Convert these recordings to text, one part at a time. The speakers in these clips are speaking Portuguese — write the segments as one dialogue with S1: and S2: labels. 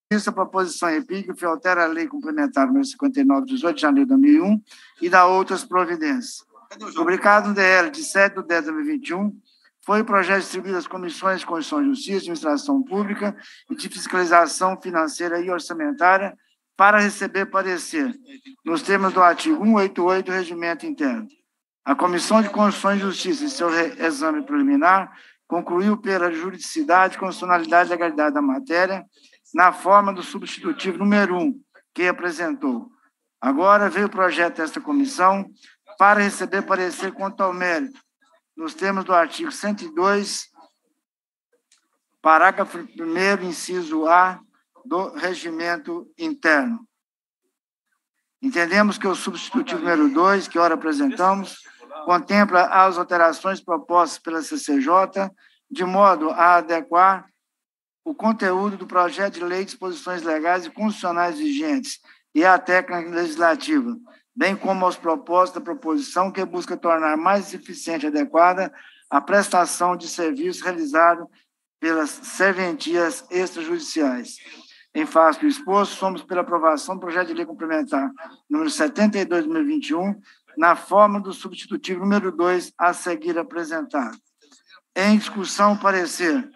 S1: Essa proposição EPIC, que altera a Lei Complementar nº 59, de 18 de janeiro de 2001, e dá outras providências. Publicado no DL de 7 de 10 de 2021, foi o projeto distribuído às comissões de Constituição e Justiça, Administração Pública e de Fiscalização Financeira e Orçamentária para receber parecer, nos termos do artigo 188 do Regimento Interno. A Comissão de Constituição e Justiça, em seu exame preliminar, concluiu pela juridicidade, constitucionalidade e legalidade da matéria, na forma do substitutivo número 1, que apresentou. Agora veio o projeto desta comissão para receber parecer quanto ao mérito, nos termos do artigo 102, parágrafo 1º, inciso A, do Regimento Interno. Entendemos que o substitutivo número 2, que ora apresentamos, contempla as alterações propostas pela CCJ, de modo a adequar o conteúdo do projeto de lei de disposições legais e constitucionais vigentes e a técnica legislativa, bem como aos propósitos da proposição que busca tornar mais eficiente e adequada a prestação de serviços realizado pelas serventias extrajudiciais. Em face do exposto, somos pela aprovação do projeto de lei complementar número 72 de 2021, na forma do substitutivo número 2 a seguir apresentado. Em discussão, parecer.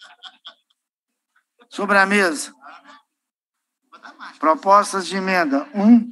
S1: Sobre a mesa, propostas de emenda 1,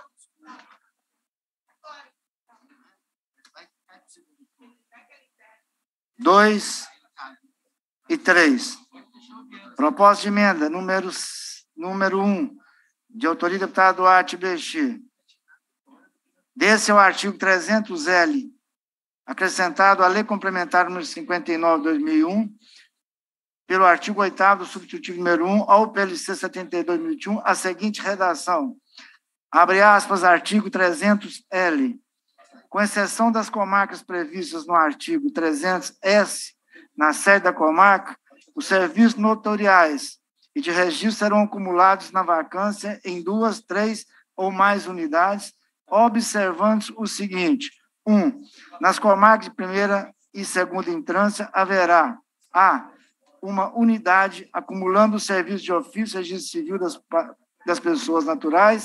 S1: 2 e 3. Proposta de emenda número 1, de autoria do deputado Duarte Bexi. Desse é o artigo 300L, acrescentado à Lei Complementar número 59 de 2001, pelo artigo 8º do substitutivo número 1 ao PLC 72 de 2021, a seguinte redação. Abre aspas, artigo 300L. Com exceção das comarcas previstas no artigo 300S, na sede da comarca, os serviços notoriais e de registro serão acumulados na vacância em 2, 3 ou mais unidades, observando o seguinte. 1. Nas comarcas de primeira e segunda instância, haverá a. Uma unidade acumulando o serviço de ofício e registro civil das pessoas naturais,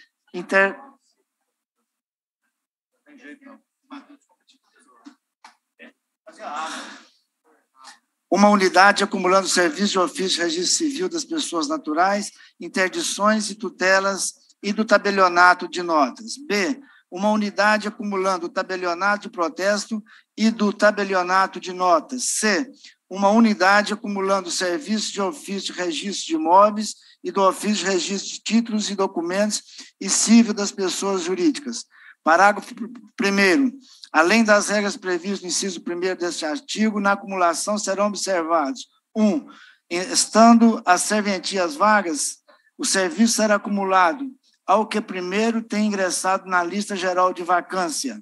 S1: uma unidade acumulando o serviço de ofício e registro civil das pessoas naturais, interdições e tutelas e do tabelionato de notas. B. Uma unidade acumulando o tabelionato de protesto e do tabelionato de notas. C. Uma unidade acumulando o serviço de ofício de registro de imóveis e do ofício de registro de títulos e documentos e civil das pessoas jurídicas. Parágrafo 1º. Além das regras previstas no inciso 1º deste artigo, na acumulação serão observados: 1. Estando as serventias vagas, o serviço será acumulado ao que primeiro tem ingressado na lista geral de vacância.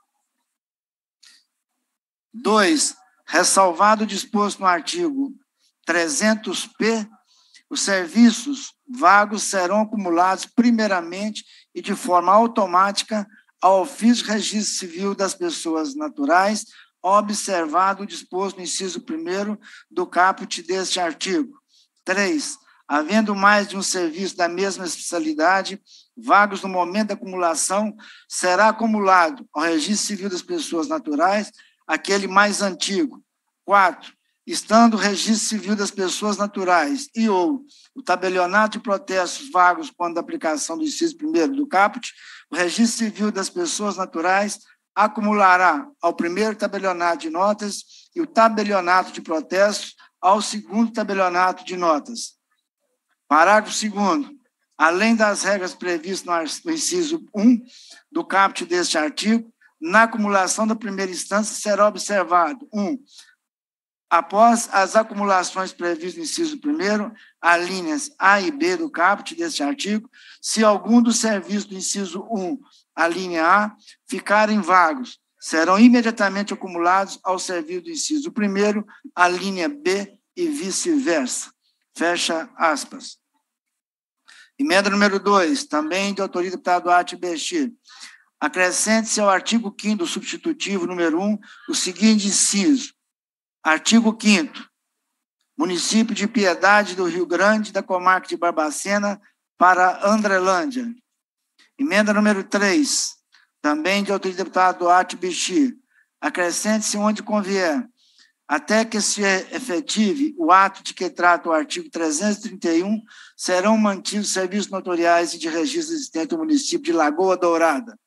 S1: 2. Ressalvado o disposto no artigo 300-P, os serviços vagos serão acumulados primeiramente e de forma automática ao ofício de registro civil das pessoas naturais, observado o disposto no inciso 1º do caput deste artigo. 3. Havendo mais de um serviço da mesma especialidade, vagos no momento da acumulação, será acumulado ao registro civil das pessoas naturais aquele mais antigo. 4. Estando o registro civil das pessoas naturais e ou o tabelionato de protestos vagos quando da aplicação do inciso 1º do caput, o registro civil das pessoas naturais acumulará ao primeiro tabelionato de notas e o tabelionato de protestos ao segundo tabelionato de notas. Parágrafo 2º. Além das regras previstas no inciso 1 do caput deste artigo, na acumulação da primeira instância será observado: 1. Após as acumulações previstas no inciso 1º, as linhas A e B do caput deste artigo, se algum dos serviços do inciso 1, a linha A, ficarem vagos, serão imediatamente acumulados ao serviço do inciso 1º, a linha B e vice-versa. Fecha aspas. Emenda número 2, também de autoria do deputado Duarte Bexi. Acrescente-se ao artigo 5º do substitutivo número 1 o seguinte inciso. Artigo 5º. município de Piedade do Rio Grande, da comarca de Barbacena, para Andrelândia. Emenda número 3, também de autoria do deputado Duarte Bichi. Acrescente-se onde convier, até que se efetive o ato de que trata o artigo 331, serão mantidos serviços notoriais e de registro existente no município de Lagoa Dourada.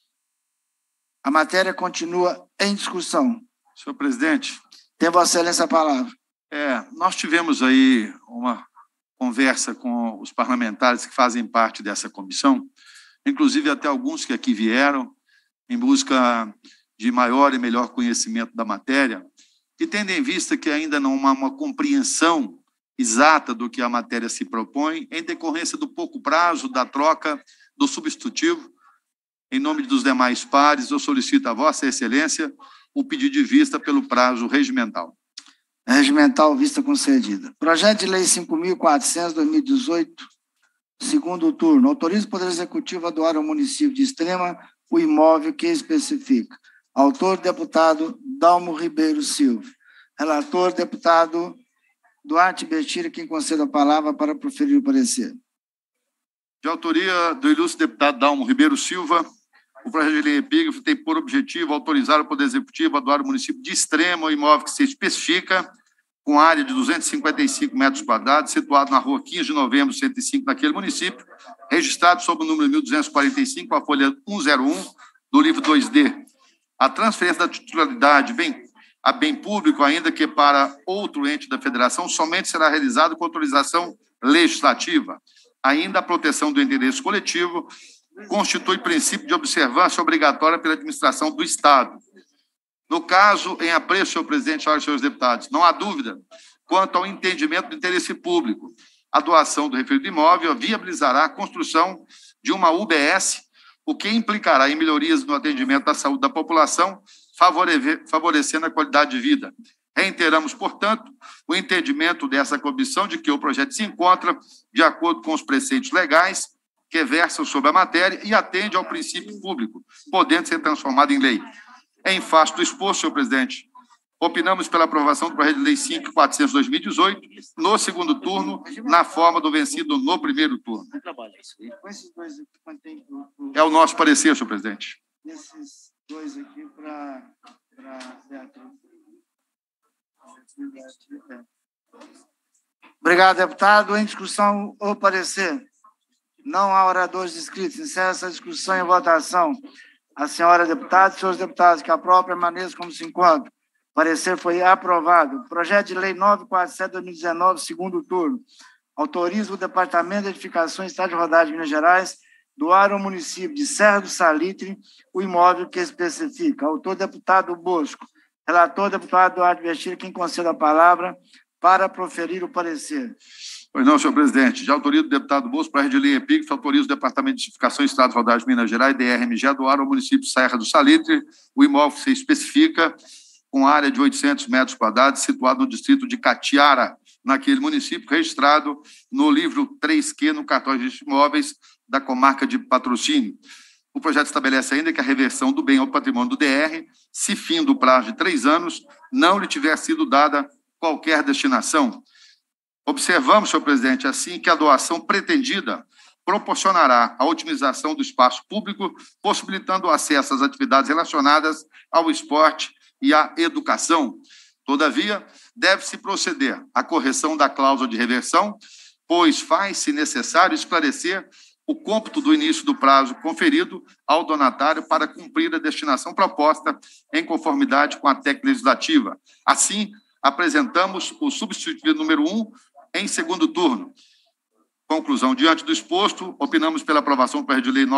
S1: A matéria continua em discussão.
S2: Senhor presidente.
S1: Tem Vossa Excelência a palavra.
S2: Nós tivemos aí uma conversa com os parlamentares que fazem parte dessa comissão, inclusive até alguns que aqui vieram em busca de maior e melhor conhecimento da matéria, e tendo em vista que ainda não há uma compreensão exata do que a matéria se propõe, em decorrência do pouco prazo da troca do substitutivo, em nome dos demais pares, eu solicito a Vossa Excelência o pedido de vista pelo prazo regimental.
S1: Regimental, vista concedida. Projeto de Lei 5.400/2018, segundo turno. Autoriza o Poder Executivo a doar ao município de Extrema o imóvel que especifica. Autor, deputado Dalmo Ribeiro Silva. Relator, deputado Duarte Bichi, quem concede a palavra para proferir o parecer.
S2: De autoria do ilustre deputado Dalmo Ribeiro Silva, o projeto de lei epígrafe tem por objetivo autorizar o Poder Executivo a doar ao município de Extrema o imóvel que se especifica, com área de 255 metros quadrados, situado na rua 15 de novembro, 105, naquele município, registrado sob o número 1245, a folha 101 do livro 2D. A transferência da titularidade a bem público, ainda que para outro ente da federação, somente será realizado com autorização legislativa. Ainda a proteção do interesse coletivo constitui princípio de observância obrigatória pela administração do Estado. No caso, em apreço, senhor presidente, senhoras e senhores deputados, não há dúvida quanto ao entendimento do interesse público. A doação do referido imóvel viabilizará a construção de uma UBS, o que implicará em melhorias no atendimento à saúde da população, favorecendo a qualidade de vida. Reiteramos, portanto, o entendimento dessa comissão de que o projeto se encontra de acordo com os preceitos legais que versam sobre a matéria e atende ao princípio público, podendo ser transformado em lei. Em face do exposto, senhor presidente, opinamos pela aprovação do projeto de lei 5.400/2018 no segundo turno, na forma do vencido no primeiro turno. É o nosso parecer, senhor presidente.
S1: Esses dois aqui para Obrigado, deputado. Em discussão, o parecer. Não há oradores inscritos. Encerra essa discussão em votação. A senhora deputada e senhores deputados que aprovam permaneçam como se encontram. O parecer foi aprovado. Projeto de lei 947/2019, segundo turno. Autoriza o Departamento de Edificações do Estado de Roraima de Minas Gerais doar ao município de Serra do Salitre o imóvel que especifica. Autor, deputado Bosco. Relator, deputado Duarte Bichi, quem concede a palavra para proferir o parecer.
S2: Pois não, senhor presidente. De autoria do deputado Bosco, projeto de lei epígrafe, autoriza o Departamento de Edificações do Estado de Roraima de Minas Gerais, DRMG, a doar ao município de Serra do Salitre o imóvel que se especifica, com área de 800 metros quadrados, situado no distrito de Catiara, naquele município, registrado no livro 3Q, no cartório de imóveis da comarca de Patrocínio. O projeto estabelece ainda que a reversão do bem ao patrimônio do DR, se fim do prazo de 3 anos, não lhe tiver sido dada qualquer destinação. Observamos, senhor presidente, assim, que a doação pretendida proporcionará a otimização do espaço público, possibilitando o acesso às atividades relacionadas ao esporte e à educação. Todavia, deve-se proceder à correção da cláusula de reversão, pois faz-se necessário esclarecer o cômputo do início do prazo conferido ao donatário para cumprir a destinação proposta em conformidade com a técnica legislativa. Assim, apresentamos o substitutivo número 1 em segundo turno. Conclusão. Diante do exposto, opinamos pela aprovação do projeto de lei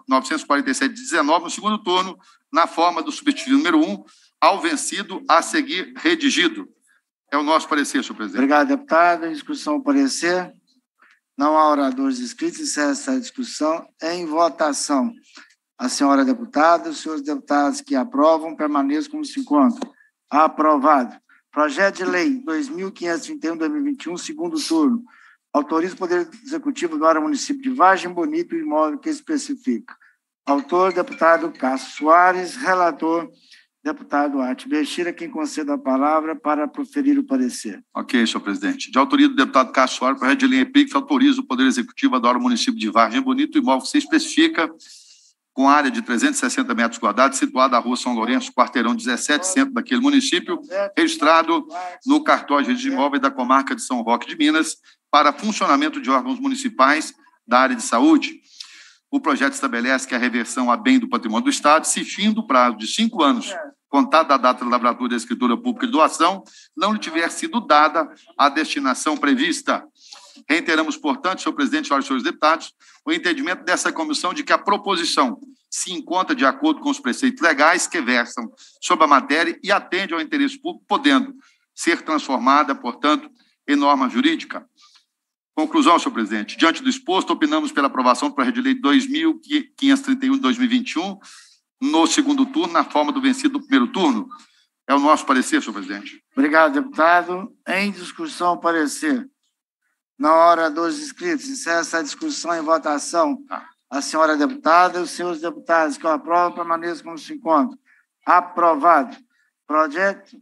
S2: 947/19 no segundo turno, na forma do substitutivo número 1, ao vencido a seguir redigido. É o nosso parecer, senhor presidente.
S1: Obrigado, deputado. Em discussão, o parecer. Não há oradores inscritos. Encerra essa discussão em votação. A senhora deputada, os senhores deputados que aprovam, permaneçam como se encontram. Aprovado. Projeto de lei 2.531/2021, segundo turno. Autoriza o Poder Executivo doar ao município de Vargem Bonito o imóvel que especifica. Autor, deputado Cássio Soares. Relator, Deputado Duarte Bechira, quem concede a palavra para proferir o parecer.
S2: Ok, senhor presidente. De autoria do deputado Cássio Soares, o projeto de lei EPIC autoriza o Poder Executivo a doar ao município de Vargem Bonito o imóvel que se especifica com área de 360 metros quadrados, situado na rua São Lourenço, quarteirão 17, centro daquele município, registrado no cartório de imóveis da comarca de São Roque de Minas, para funcionamento de órgãos municipais da área de saúde. O projeto estabelece que a reversão a bem do patrimônio do Estado, se fim do prazo de 5 anos, contado da data da lavratura da escritura pública de doação, não lhe tiver sido dada a destinação prevista. Reiteramos, portanto, senhor presidente, senhoras e senhores deputados, o entendimento dessa comissão de que a proposição se encontra de acordo com os preceitos legais que versam sobre a matéria e atende ao interesse público, podendo ser transformada, portanto, em norma jurídica. Conclusão, senhor presidente. Diante do exposto, opinamos pela aprovação do projeto de lei 2531 de 2021, no segundo turno, na forma do vencido do primeiro turno. É o nosso parecer, senhor presidente.
S1: Obrigado, deputado. Em discussão, o parecer. Na hora dos inscritos, encerra essa discussão em votação. A senhora deputada e os senhores deputados que aprovam, permaneçam como se encontram. Aprovado. Projeto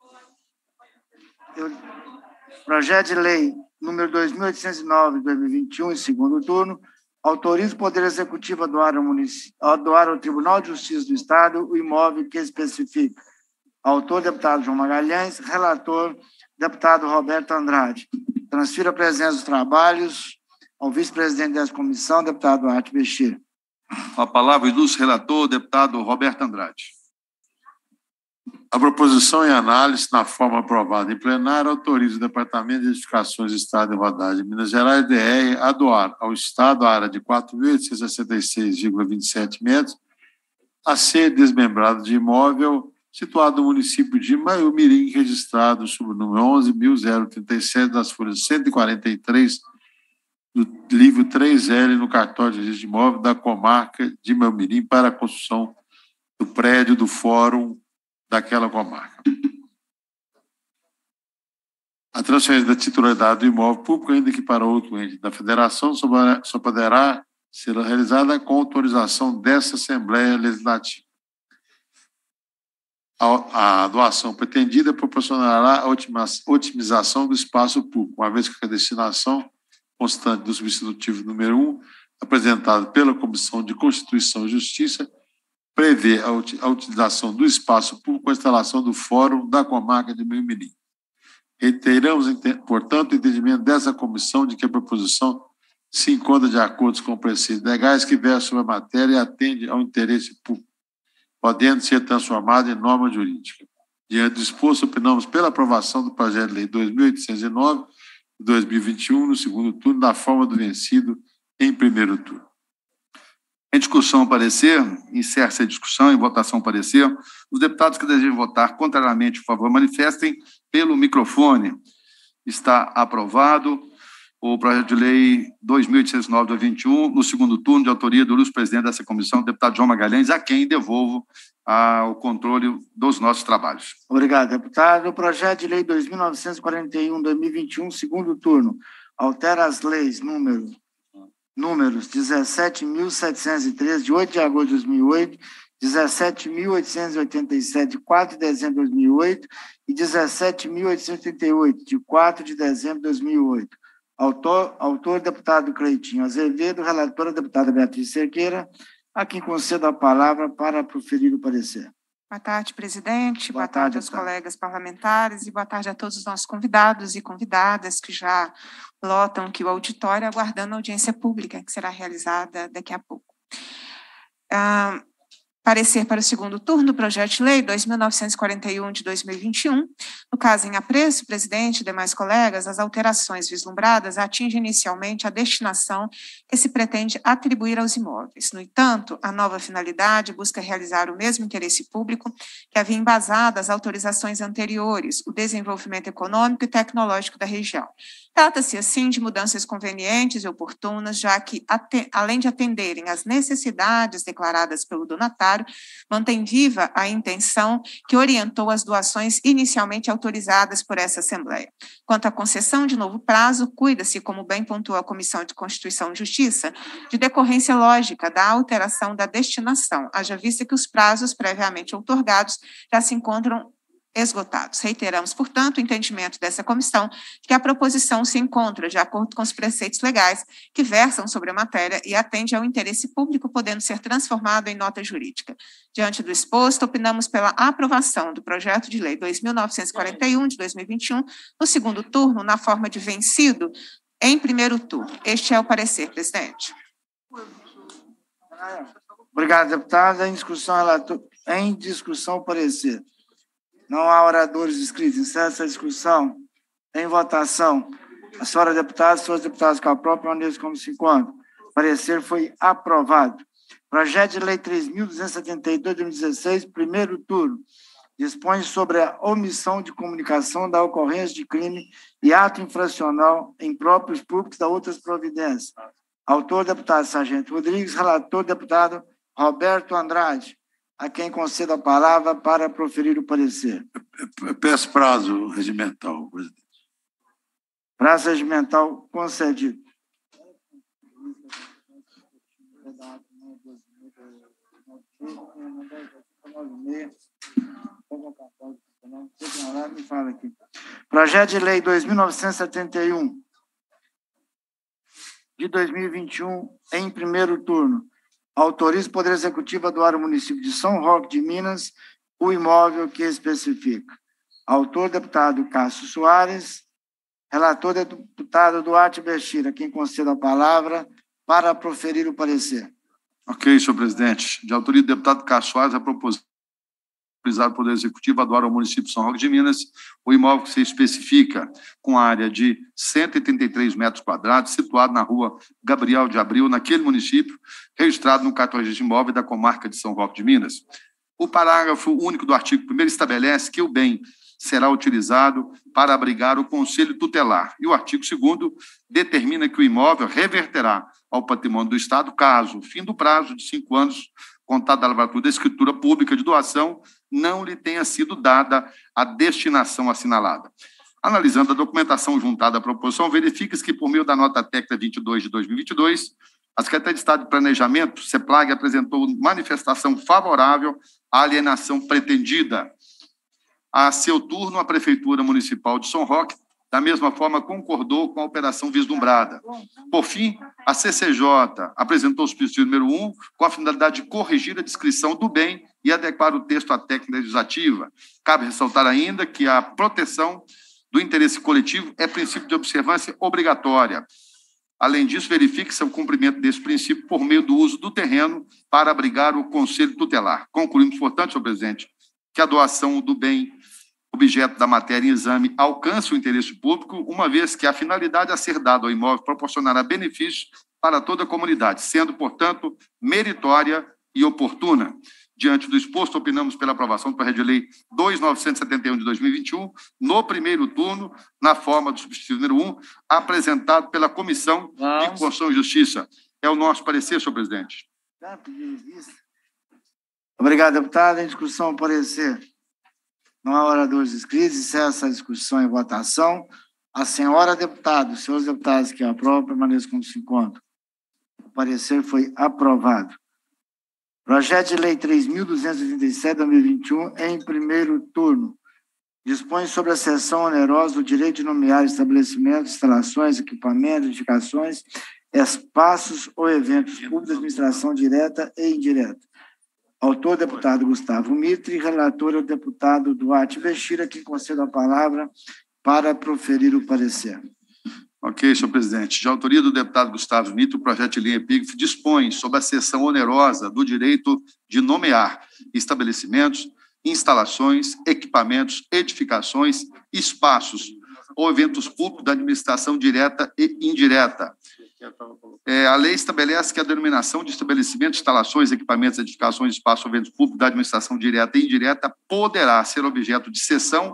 S1: de lei número 2.809, de 2021, em segundo turno, autoriza o Poder Executivo a doar ao Tribunal de Justiça do Estado o imóvel que especifica. Autor, deputado João Magalhães. Relator, deputado Roberto Andrade. Transfiro a presença dos trabalhos ao vice-presidente dessa comissão, deputado Duarte Bechira.
S2: A palavra, o ilustre relator, deputado Roberto Andrade.
S3: A proposição em análise, na forma aprovada em plenário, autoriza o Departamento de Edificações do Estado de Rodagem de Minas Gerais, DR, a doar ao Estado a área de 4.866,27 metros, a ser desmembrado de imóvel situado no município de Maiumirim, registrado sob o número 11.037 das folhas 143 do livro 3L no cartório de registro de imóvel da comarca de Maiumirim para a construção do prédio do fórum daquela comarca. A transferência da titularidade do imóvel público, ainda que para outro ente da federação, só poderá ser realizada com autorização dessa Assembleia Legislativa. A doação pretendida proporcionará a otimização do espaço público, uma vez que a destinação constante do substitutivo número 1, apresentado pela Comissão de Constituição e Justiça, prevê a utilização do espaço público com a instalação do Fórum da Comarca de Maiumirim. Reiteramos, portanto, o entendimento dessa comissão de que a proposição se encontra de acordo com preceitos legais que versam sobre a matéria e atende ao interesse público, podendo ser transformada em norma jurídica. Diante do exposto, opinamos pela aprovação do projeto de lei 2.809 de 2021, no segundo turno, da forma do vencido em primeiro turno.
S2: Em discussão, parecer, encerra-se a discussão, em votação, parecer. Os deputados que desejam votar contrariamente, por favor, manifestem pelo microfone. Está aprovado o projeto de lei 2.809 de 2021, no segundo turno, de autoria do ilustre presidente dessa comissão, deputado João Magalhães, a quem devolvo o controle dos nossos trabalhos.
S1: Obrigado, deputado. O projeto de lei 2.941 de 2021, segundo turno, altera as leis números 17.713, de 8 de agosto de 2008, 17.887, de 4 de dezembro de 2008, e 17.888, de 4 de dezembro de 2008. Autor, deputado Cleitinho Azevedo. Relatora, deputada Beatriz Cerqueira, a quem concedo a palavra para proferir o parecer.
S4: Boa tarde, presidente. Boa tarde aos colegas parlamentares e boa tarde a todos os nossos convidados e convidadas que já lotam aqui o auditório, aguardando a audiência pública, que será realizada daqui a pouco. Parecer para o segundo turno do projeto de lei 2.941 de 2021. No caso em apreço, presidente e demais colegas, as alterações vislumbradas atingem inicialmente a destinação que se pretende atribuir aos imóveis. No entanto, a nova finalidade busca realizar o mesmo interesse público que havia embasado as autorizações anteriores, o desenvolvimento econômico e tecnológico da região. Trata-se, assim, de mudanças convenientes e oportunas, já que, além de atenderem às necessidades declaradas pelo donatário, mantém viva a intenção que orientou as doações inicialmente autorizadas por essa Assembleia. Quanto à concessão de novo prazo, cuida-se, como bem pontuou a Comissão de Constituição e Justiça, de decorrência lógica da alteração da destinação, haja vista que os prazos previamente outorgados já se encontram esgotados. Reiteramos, portanto, o entendimento dessa comissão que a proposição se encontra de acordo com os preceitos legais que versam sobre a matéria e atende ao interesse público, podendo ser transformado em nota jurídica. Diante do exposto, opinamos pela aprovação do projeto de lei 2.941, de 2021, no segundo turno, na forma de vencido em primeiro turno. Este é o parecer, presidente.
S1: Obrigado, deputada. Em discussão, parecer. Não há oradores inscritos. Encerra essa discussão. Em votação. A senhora deputada, senhores deputados, com a própria maneira como se encontra. O parecer foi aprovado. Projeto de lei 3.272, de 2016, primeiro turno. Dispõe sobre a omissão de comunicação da ocorrência de crime e ato infracional em próprios públicos da outras providências. Autor, deputado Sargento Rodrigues. Relator, deputado Roberto Andrade. A quem concedo a palavra para proferir o parecer.
S3: Peço prazo regimental, presidente.
S1: Prazo regimental concedido. Me fala aqui. Projeto de lei 2.971, de 2021, em primeiro turno. Autoriza o Poder Executivo a doar ao município de São Roque de Minas o imóvel que especifica. Autor, deputado Cássio Soares. Relator, deputado Duarte Bechira. Quem concede a palavra para proferir o parecer.
S2: Ok, senhor presidente. De autoria do deputado Cássio Soares, a proposição o Poder Executivo a doar ao município de São Roque de Minas o imóvel que se especifica com área de 133 metros quadrados, situado na rua Gabriel de Abril, naquele município, registrado no cartório de imóvel da comarca de São Roque de Minas. O parágrafo único do artigo 1º estabelece que o bem será utilizado para abrigar o Conselho Tutelar. E o artigo 2º determina que o imóvel reverterá ao patrimônio do Estado caso, fim do prazo de 5 anos, contado da lavratura da escritura pública de doação, não lhe tenha sido dada a destinação assinalada. Analisando a documentação juntada à proposição, verifica-se que, por meio da nota técnica 22 de 2022, a Secretaria de Estado de Planejamento, CEPLAG, apresentou manifestação favorável à alienação pretendida. A seu turno, a Prefeitura Municipal de São Roque, da mesma forma, concordou com a operação vislumbrada. Por fim, a CCJ apresentou o substitutivo número 1 com a finalidade de corrigir a descrição do bem e adequar o texto à técnica legislativa. Cabe ressaltar ainda que a proteção do interesse coletivo é princípio de observância obrigatória. Além disso, verifique-se o cumprimento desse princípio por meio do uso do terreno para abrigar o Conselho Tutelar. Concluímos, portanto, senhor presidente, que a doação do bem objeto da matéria em exame alcance o interesse público, uma vez que a finalidade a ser dada ao imóvel proporcionará benefícios para toda a comunidade, sendo, portanto, meritória e oportuna. Diante do exposto, opinamos pela aprovação do projeto de lei 2.971 de 2021, no primeiro turno, na forma do substitutivo número 1, apresentado pela Comissão de Constituição e Justiça. É o nosso parecer, senhor presidente.
S1: Obrigado, deputado. Em discussão, parecer. Não há oradores inscritos. Encerra essa discussão em votação. A senhora deputada, os senhores deputados que aprovam, permaneçam como se encontram. O parecer foi aprovado. Projeto de lei 3.237, 2021, em primeiro turno. Dispõe sobre a cessão onerosa do direito de nomear estabelecimentos, instalações, equipamentos, edificações, espaços ou eventos públicos de administração direta e indireta. Autor, deputado Gustavo Mitre, relator, o deputado Duarte Bechira, que concede a palavra para proferir o parecer.
S2: Ok, senhor presidente. De autoria do deputado Gustavo Mitre, o projeto de lei epígrafe dispõe sobre a cessão onerosa do direito de nomear estabelecimentos, instalações, equipamentos, edificações, espaços ou eventos públicos da administração direta e indireta. A lei estabelece que a denominação de estabelecimentos, instalações, equipamentos, edificações, espaços ou eventos públicos da administração direta e indireta poderá ser objeto de cessão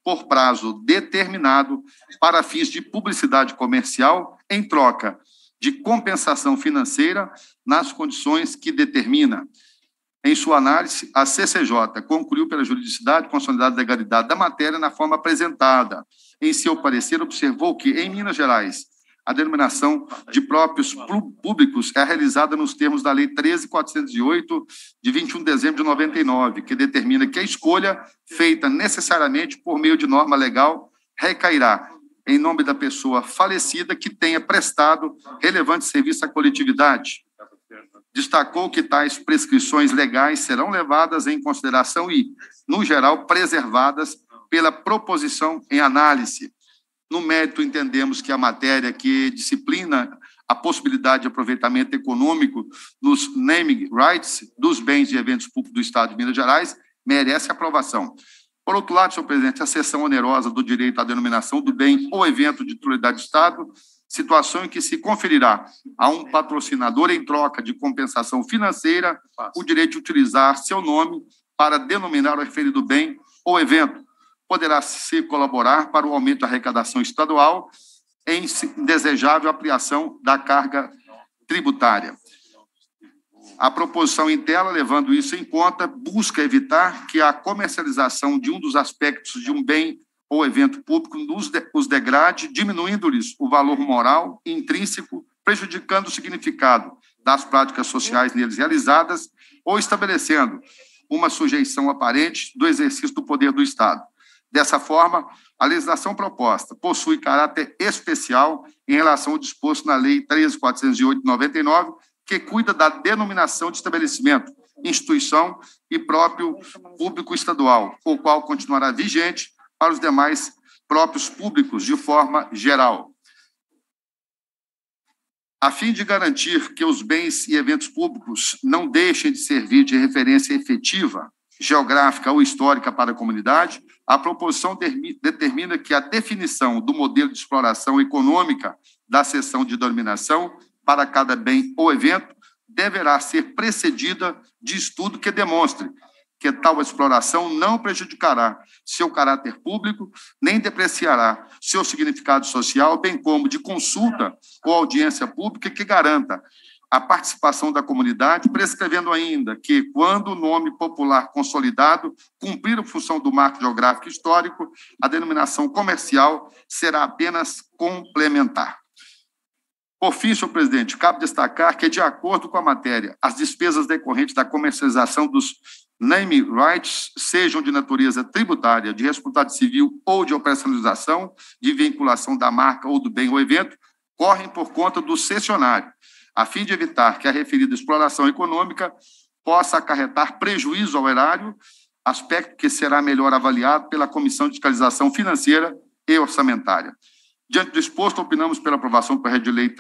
S2: por prazo determinado para fins de publicidade comercial em troca de compensação financeira nas condições que determina. Em sua análise, a CCJ concluiu pela juridicidade, consolidada e legalidade da matéria na forma apresentada. Em seu parecer, observou que, em Minas Gerais, a denominação de próprios públicos é realizada nos termos da Lei 13.408, de 21 de dezembro de 99, que determina que a escolha, feita necessariamente por meio de norma legal, recairá em nome da pessoa falecida que tenha prestado relevante serviço à coletividade. Destacou que tais prescrições legais serão levadas em consideração e, no geral, preservadas pela proposição em análise. No mérito, entendemos que a matéria que disciplina a possibilidade de aproveitamento econômico nos naming rights dos bens e eventos públicos do Estado de Minas Gerais merece aprovação. Por outro lado, senhor presidente, a cessão onerosa do direito à denominação do bem ou evento de titularidade do Estado, situação em que se conferirá a um patrocinador, em troca de compensação financeira, o direito de utilizar seu nome para denominar o referido bem ou evento, poderá se colaborar para o aumento da arrecadação estadual em desejável ampliação da carga tributária. A proposição em tela, levando isso em conta, busca evitar que a comercialização de um dos aspectos de um bem ou evento público os degrade, diminuindo-lhes o valor moral intrínseco, prejudicando o significado das práticas sociais neles realizadas ou estabelecendo uma sujeição aparente do exercício do poder do Estado. Dessa forma, a legislação proposta possui caráter especial em relação ao disposto na Lei 13.408/99, que cuida da denominação de estabelecimento, instituição e próprio público estadual, o qual continuará vigente para os demais próprios públicos de forma geral. A fim de garantir que os bens e eventos públicos não deixem de servir de referência efetiva, geográfica ou histórica para a comunidade, a proposição determina que a definição do modelo de exploração econômica da seção de denominação para cada bem ou evento deverá ser precedida de estudo que demonstre que tal exploração não prejudicará seu caráter público, nem depreciará seu significado social, bem como de consulta ou audiência pública que garanta a participação da comunidade, prescrevendo ainda que, quando o nome popular consolidado cumprir a função do marco geográfico histórico, a denominação comercial será apenas complementar. Por fim, senhor presidente, cabe destacar que, de acordo com a matéria, as despesas decorrentes da comercialização dos name rights, sejam de natureza tributária, de responsabilidade civil ou de operacionalização, de vinculação da marca ou do bem ou evento, correm por conta do cessionário, a fim de evitar que a referida exploração econômica possa acarretar prejuízo ao erário, aspecto que será melhor avaliado pela Comissão de Fiscalização Financeira e Orçamentária. Diante do exposto, opinamos pela aprovação do projeto de lei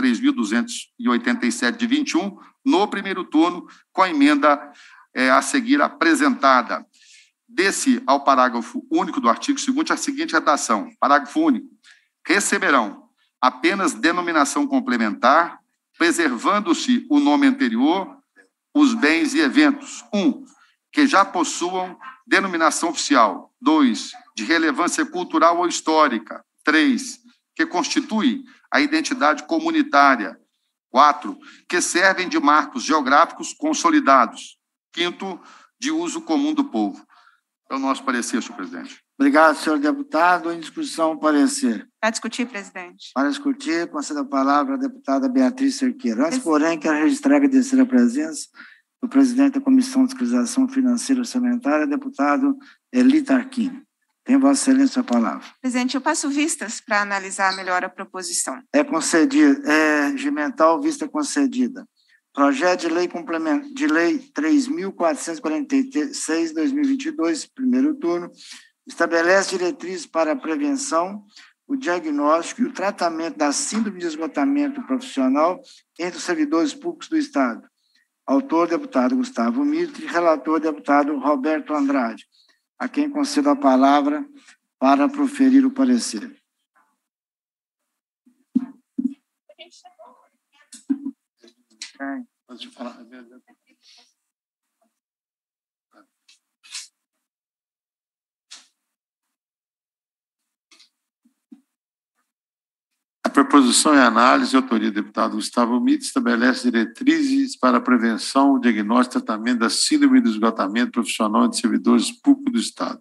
S2: 3.287 de 21, no primeiro turno, com a emenda a seguir apresentada. Desse ao parágrafo único do artigo 2º, a seguinte redação. Parágrafo único. Receberão apenas denominação complementar, preservando-se o nome anterior, os bens e eventos. 1. Que já possuam denominação oficial. 2. De relevância cultural ou histórica. 3. Que constitui a identidade comunitária. 4. Que servem de marcos geográficos consolidados. 5º, de uso comum do povo. É o nosso parecer, senhor presidente.
S1: Obrigado, senhor deputado. Em discussão, o parecer.
S4: Para discutir, presidente.
S1: Para discutir, conceda a palavra à deputada Beatriz Cerqueira. Antes, porém, quero registrar e agradecer a presença do presidente da Comissão de Fiscalização Financeira e Orçamentária, deputado Eli Tarquini. Tem Vossa Excelência a palavra.
S4: Presidente, eu passo vistas para analisar melhor a proposição.
S1: É concedida, é regimental, vista concedida. Projeto de lei complemento de lei 3.446/2022, primeiro turno, estabelece diretrizes para a prevenção, o diagnóstico e o tratamento da síndrome de esgotamento profissional entre os servidores públicos do Estado. Autor, deputado Gustavo Mitre, relator, deputado Roberto Andrade, a quem concedo a palavra para proferir o parecer.
S3: Antes de falar, Proposição e análise, de autoria do deputado Gustavo Mito, estabelece diretrizes para a prevenção, diagnóstico e tratamento da síndrome do esgotamento profissional de servidores públicos do Estado.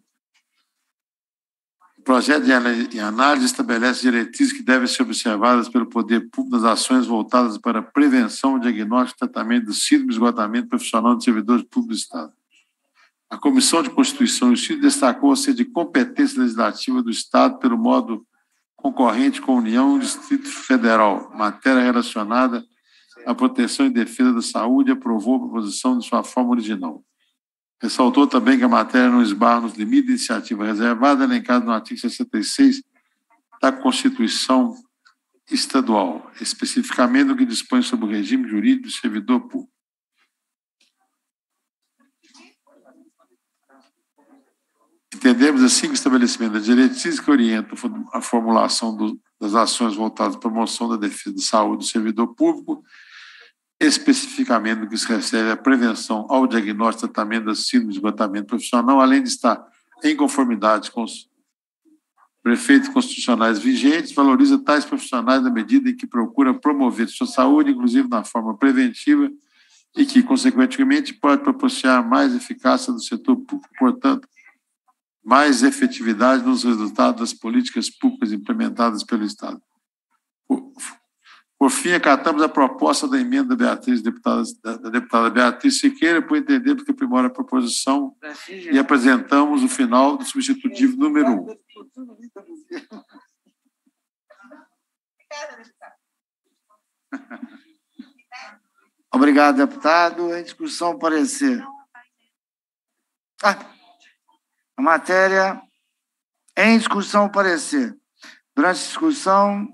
S3: O projeto de análise estabelece diretrizes que devem ser observadas pelo poder público nas ações voltadas para a prevenção, diagnóstico e tratamento da síndrome do esgotamento profissional de servidores públicos do Estado. A Comissão de Constituição e Justiça destacou a ser de competência legislativa do Estado pelo modo concorrente com a União e o Distrito Federal, matéria relacionada à proteção e defesa da saúde, e aprovou a proposição de sua forma original. Ressaltou também que a matéria não esbarra nos limites de iniciativa reservada, elencado no artigo 66 da Constituição Estadual, especificamente no que dispõe sobre o regime jurídico do servidor público. Entendemos assim que o estabelecimento da diretriz que orienta a formulação das ações voltadas à promoção da defesa da saúde do servidor público, especificamente no que se refere à prevenção ao diagnóstico e tratamento da síndrome de esgotamento profissional, além de estar em conformidade com os preceitos constitucionais vigentes, valoriza tais profissionais na medida em que procura promover sua saúde, inclusive na forma preventiva, e que, consequentemente, pode proporcionar mais eficácia do setor público. Portanto, mais efetividade nos resultados das políticas públicas implementadas pelo Estado. Por fim, acatamos a proposta da emenda da deputada Beatriz Siqueira, por entendermos que aprimora a proposição e apresentamos o final do substitutivo número 1.
S1: Obrigado, deputado. Em discussão, parecer. A matéria em discussão, parecer. Durante a discussão,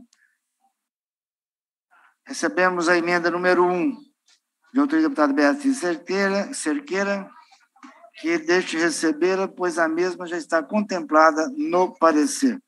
S1: recebemos a emenda número 1, de autoria da deputada Beatriz Cerqueira, que deixe recebê-la, pois a mesma já está contemplada no parecer.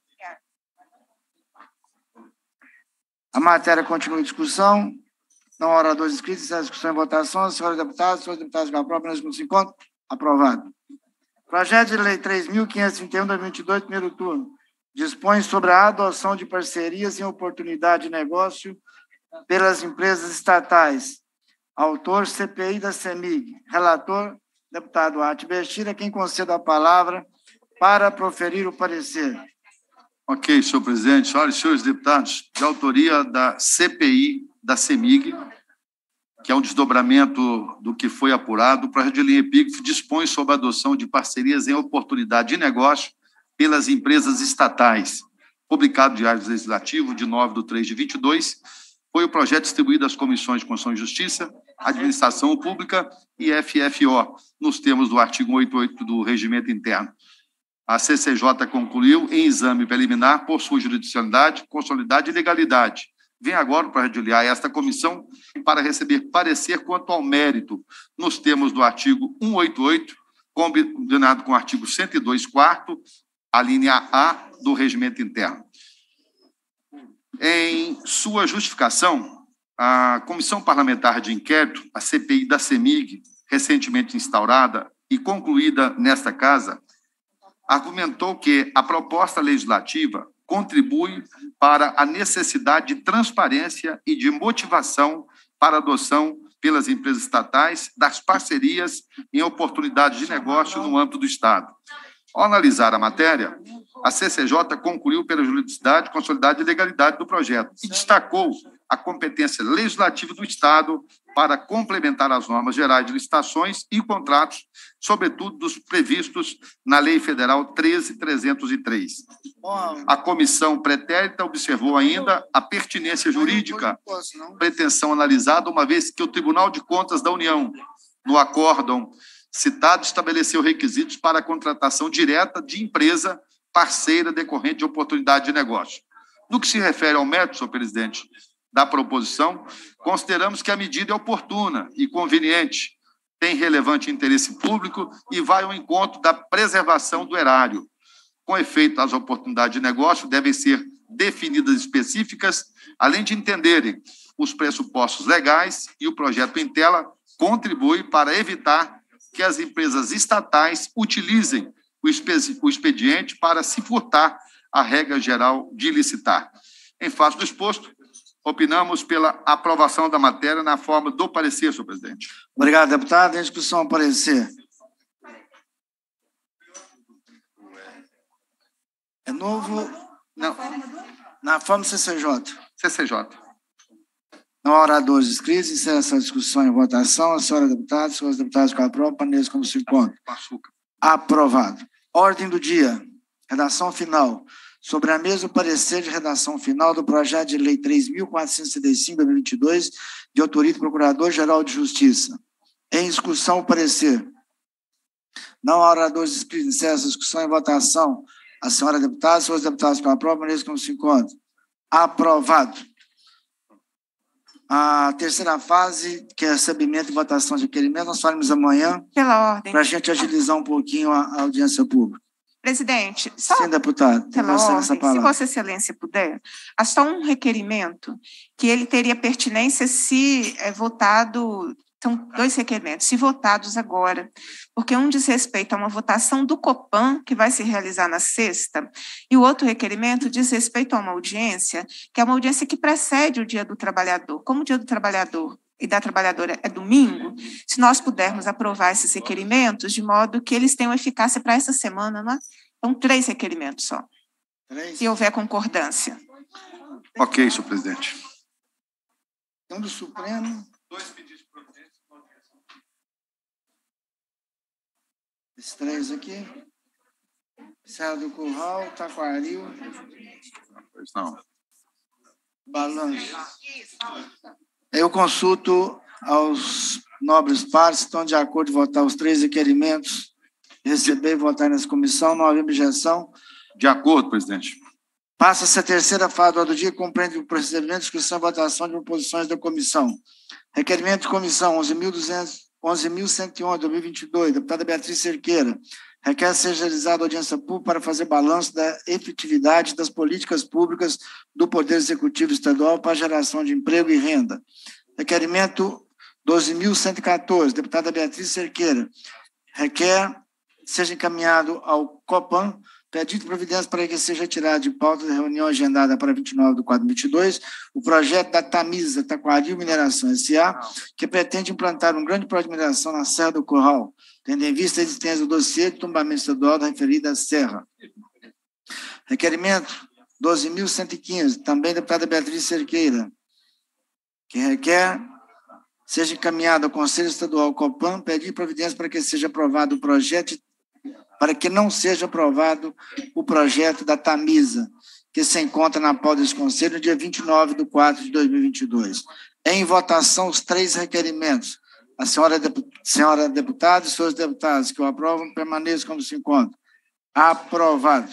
S1: A matéria continua em discussão. Não há oradores inscritos, a discussão e votação. Senhores deputados que aprovam, não se encontram. Aprovado. Projeto de Lei 3.531/2022, primeiro turno, dispõe sobre a adoção de parcerias em oportunidade de negócio pelas empresas estatais. Autor, CPI da CEMIG. Relator, deputado Arte Bestira, quem concede a palavra para proferir o parecer.
S2: Ok, senhor presidente. Senhoras e senhores deputados, de autoria da CPI da CEMIG, que é um desdobramento do que foi apurado, o projeto de lei epígrafe dispõe sobre a adoção de parcerias em oportunidade de negócio pelas empresas estatais. Publicado no Diário Legislativo, de 9/3/22, foi o projeto distribuído às comissões de Constituição e Justiça, Administração Pública e FFO, nos termos do artigo 188 do Regimento Interno. A CCJ concluiu, em exame preliminar, por sua judicialidade, consolidade e legalidade. Vem agora o projeto de lei a esta comissão para receber parecer quanto ao mérito, nos termos do artigo 188, combinado com o artigo 102, quarto, a linha A do Regimento Interno. Em sua justificação, a Comissão Parlamentar de Inquérito, a CPI da CEMIG, recentemente instaurada e concluída nesta casa, argumentou que a proposta legislativa contribui para a necessidade de transparência e de motivação para a adoção pelas empresas estatais das parcerias em oportunidades de negócio no âmbito do Estado. Ao analisar a matéria, a CCJ concluiu pela juridicidade, consolidade e legalidade do projeto e destacou a competência legislativa do Estado para complementar as normas gerais de licitações e contratos, sobretudo dos previstos na Lei Federal 13.303. A comissão pretérita observou ainda a pertinência jurídica, pretensão analisada, uma vez que o Tribunal de Contas da União, no acórdão citado, estabeleceu requisitos para a contratação direta de empresa parceira decorrente de oportunidade de negócio. No que se refere ao mérito, senhor presidente, da proposição, consideramos que a medida é oportuna e conveniente, tem relevante interesse público e vai ao encontro da preservação do erário. Com efeito, as oportunidades de negócio devem ser definidas específicas, além de entenderem os pressupostos legais, e o projeto em tela contribui para evitar que as empresas estatais utilizem o expediente para se furtar à regra geral de licitar. Em face do exposto, Opinamos pela aprovação da matéria na forma do parecer, senhor presidente.
S1: Obrigado, deputado. Em discussão, ao parecer. É novo?
S2: Não.
S1: Na forma CCJ.
S2: CCJ.
S1: Não há oradores inscritos. Encerra essa discussão em votação. A senhora deputada, senhores deputados que aprovam, paneles como se encontra. Aprovado. Ordem do dia. Redação final. Sobre a mesa, o parecer de redação final do projeto de lei 3.435/2022, de autoria do Procurador-Geral de Justiça. Em discussão, o parecer. Não há oradores inscritos. Encerra essa discussão em votação. A senhora deputada, senhores deputados que aprovam, paneles como se encontra. Aprovado. A terceira fase, que é recebimento e votação de requerimento, nós faremos amanhã.
S4: Pela ordem.
S1: Para a gente agilizar um pouquinho a audiência pública.
S4: Presidente, só
S1: Sim, deputado.
S4: pela ordem, se Vossa Excelência puder, há só um requerimento que ele teria pertinência se votado, são 2 requerimentos, se votados agora, porque um diz respeito a uma votação do Copan, que vai se realizar na sexta, e o outro requerimento diz respeito a uma audiência, que é uma audiência que precede o Dia do Trabalhador. Como o Dia do Trabalhador e da trabalhadora é domingo, se nós pudermos aprovar esses requerimentos, de modo que eles tenham eficácia para essa semana, não é? Então, 3 requerimentos só, se houver concordância.
S2: Ok, senhor presidente.
S1: Então, do Supremo.
S2: 2 pedidos de providência.
S1: Esses 3 aqui. Serra do Curral, Taquaril.
S2: Pois não.
S1: Balanço. Eu consulto aos nobres pares, estão de acordo em votar os 3 requerimentos, receber e votar nessa comissão, não havia objeção.
S2: De acordo, presidente.
S1: Passa-se a terceira fase do ordem do dia, compreende o procedimento, discussão e votação de proposições da comissão. Requerimento de comissão 11.111, 2022, deputada Cerqueira. Requer ser realizada audiência pública para fazer balanço da efetividade das políticas públicas do Poder Executivo Estadual para a geração de emprego e renda. Requerimento 12.114, deputada Beatriz Cerqueira. Requer seja encaminhado ao Copan pedido de providência para que seja retirado de pauta da reunião agendada para 29/4/22 o projeto da Tamisa, Taquaril Mineração S.A., que pretende implantar um grande projeto de mineração na Serra do Curral, tendo em vista a existência do dossiê de tombamento estadual da referida serra. Requerimento 12.115, também deputada Beatriz Cerqueira, que requer seja encaminhado ao Conselho Estadual Copan, pedir providência para que seja aprovado o projeto, para que não seja aprovado o projeto da Tamisa, que se encontra na pauta desse Conselho no dia 29/4/2022. Em votação, os 3 requerimentos. A senhora deputada e senhores deputados que o aprovam, permaneçam como se encontram. Aprovado.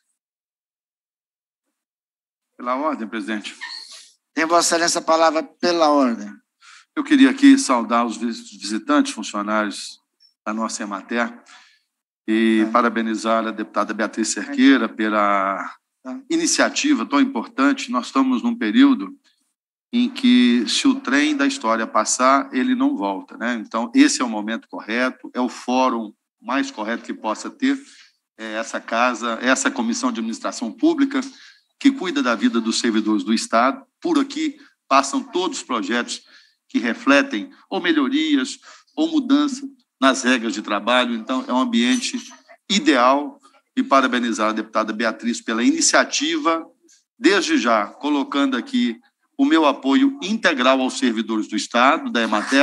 S2: Pela ordem, presidente.
S1: Tem Vossa Excelência a palavra pela ordem.
S2: Eu queria aqui saudar os visitantes, funcionários da nossa Emater e parabenizar a deputada Beatriz Cerqueira pela iniciativa tão importante. Nós estamos num período em que, se o trem da história passar, ele não volta, né? Então, esse é o momento correto, é o fórum mais correto que possa ter, essa casa, essa Comissão de Administração Pública, que cuida da vida dos servidores do Estado. Por aqui passam todos os projetos que refletem ou melhorias ou mudança nas regras de trabalho. Então, é um ambiente ideal, e parabenizar a deputada Beatriz pela iniciativa, desde já colocando aqui o meu apoio integral aos servidores do Estado, da Emater.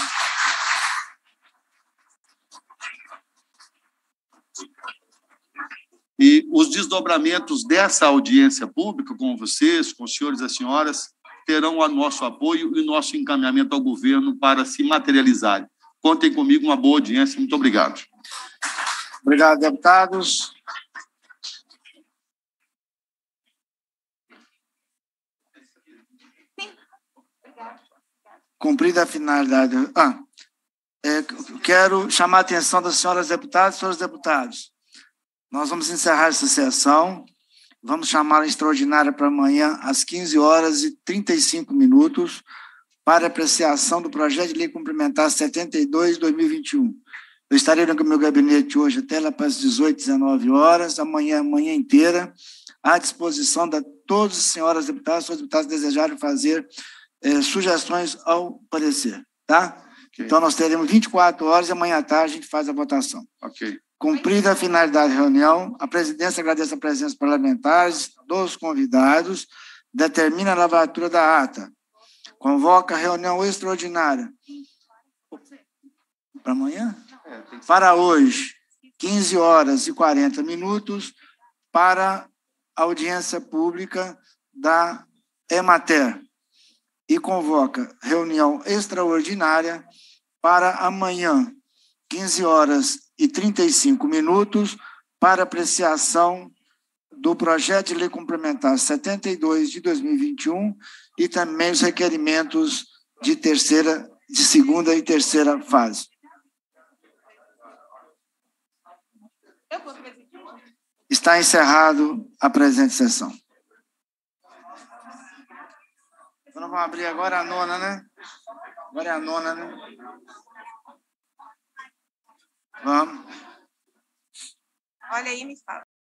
S2: E os desdobramentos dessa audiência pública com vocês, com os senhores e as senhoras, terão o nosso apoio e o nosso encaminhamento ao governo para se materializarem. Contem comigo, uma boa audiência. Muito obrigado.
S1: Obrigado, deputados. Cumprida a finalidade. Quero chamar a atenção das senhoras deputadas e senhores deputados. Nós vamos encerrar essa sessão. Vamos chamar a extraordinária para amanhã, às 15h35, para apreciação do projeto de lei complementar 72/2021. Eu estarei no meu gabinete hoje até lá para as 18h, 19h, amanhã inteira. à disposição de todos os senhoras deputadas, senhores deputados desejarem fazer sugestões ao parecer, tá? Okay. Então, nós teremos 24 horas e amanhã à tarde a gente faz a votação.
S2: Ok.
S1: Cumprida a finalidade da reunião, a presidência agradece a presença dos parlamentares, dos convidados, determina a lavatura da ata, convoca a reunião extraordinária. Para amanhã? Para hoje, 15 horas e 40 minutos, para a audiência pública da Emater. E convoca reunião extraordinária para amanhã, 15 horas e 35 minutos, para apreciação do projeto de lei complementar 72 de 2021 e também os requerimentos de segunda e terceira fase. Está encerrado a presente sessão. Então, nós vamos abrir agora a nona, né? Agora é a nona, né? Vamos.
S4: Olha aí, me fala.